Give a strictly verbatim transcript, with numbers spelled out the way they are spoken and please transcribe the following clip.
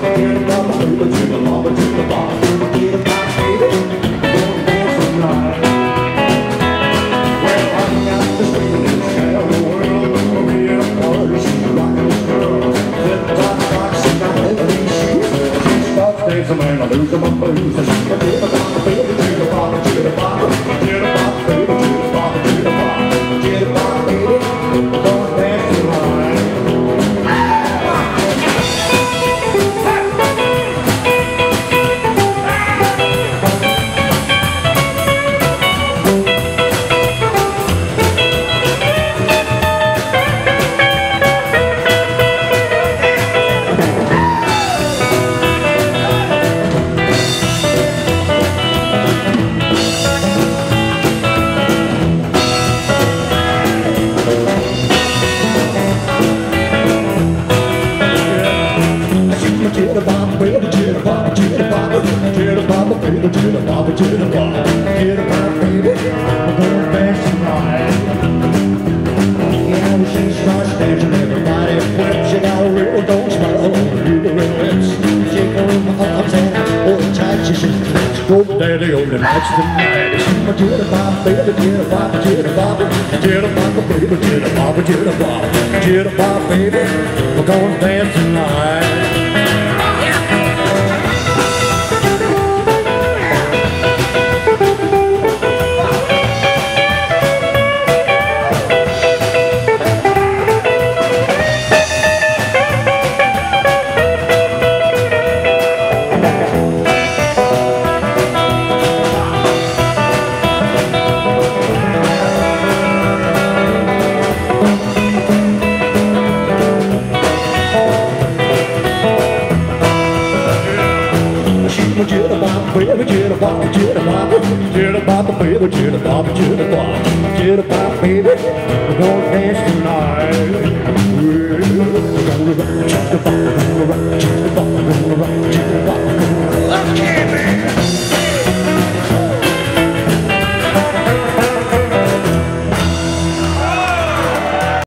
Daddy on the nights tonight. Jitter bop, baby, jitter bop, jitter bop, jitter bop, baby, jitter bop, jitter bop, jitter bop, baby. We're gonna dance tonight. Jitter bop, baby, jitter bop, jitter bop, jitter bop, baby, jitter bop, jitter bop, jitter bop, baby. We're gonna dance tonight. We're gonna rock, jitter bop, we're gonna rock, jitter bop, we're gonna rock, jitter